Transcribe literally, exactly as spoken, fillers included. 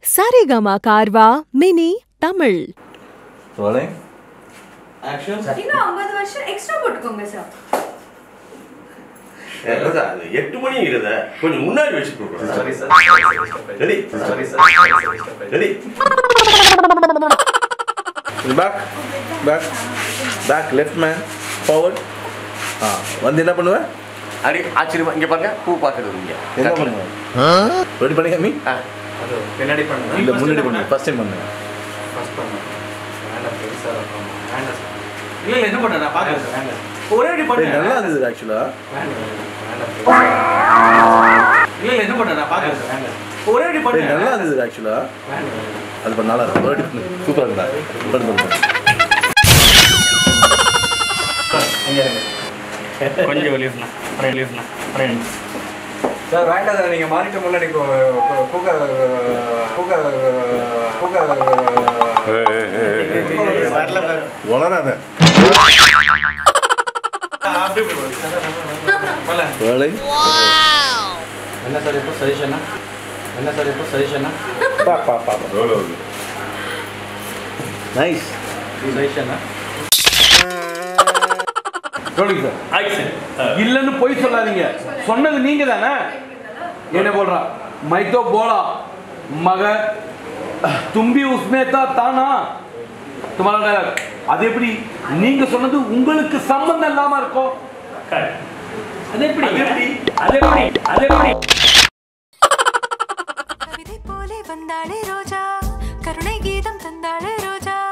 Saregama Karva Mini Tamil. Rolling. Action. இன்னும் ஐம்பது வருஷம் எக்ஸ்ட்ரா போட்டுக்கோங்க சார். ஏறதா எட்டு மணி இருக்குதா கொஞ்சம் முன்னாடி வெச்சு போடுங்க. Sorry sir. Ready. Sorry sir. Ready. Back. Back. Back left man forward. ஆ வந்து என்ன பண்ணுவ? அடி ஆச்சரியமா இங்க பாருங்க பூ பாக்குறது இங்க. என்ன பண்ணுவ? ரெடி பண்ணி காமி? அது பின்னாடி பண்ணுங்க இல்ல முன்னாடி பண்ணுங்க ஃபர்ஸ்ட் டைம் பண்ணுங்க ஃபர்ஸ்ட் பண்ணுங்க வேண்டாம் பெருசா இருக்கும் வேண்டாம் சார் இல்ல இல்ல என்ன பண்ண நான் பாக்குறேன் சார் வேண்டாம் ஒரே அடி பண்ணு நல்லா இருந்துது एक्चुअली வேண்டாம் வேண்டாம் இல்ல இல்ல என்ன பண்ண நான் பாக்குறேன் சார் வேண்டாம் ஒரே அடி பண்ணு நல்லா இருந்துது एक्चुअली வேண்டாம் அது பண்ண நல்லா இருக்கு ஒரே அடி பண்ணு சூப்பரா இருக்குடா பண்ணுங்க கொஞ்சம் வெளியறலாம் அப்புறம் வெளியறலாம் அப்புறம் சார் வேண்டாம் சார் நீங்கள் மாறிட்ட முன்னாடி கூக்க கூக்க கூக்க வளராத வேலை என்ன சார் இப்போ சஜஷனா என்ன சார் இப்போ சஜஷனா பா பா பா நைஸ் சஜஷனா இல்லன்னு போய் சொல்லாதீங்க சொன்னது நீங்க தானே என்ன बोलरा मैं तो बोला मगर तुम भी उसमें था ताना तुम्हारा डायलॉग அது எப்படி நீங்க சொன்னது உங்களுக்கு சம்பந்தம் இல்லாம இருக்கும் அது எப்படி அது எப்படி அது எப்படி கவிதை போலே வந்தாளே ரோஜா கருணை கீதம் தந்தாளே ரோஜா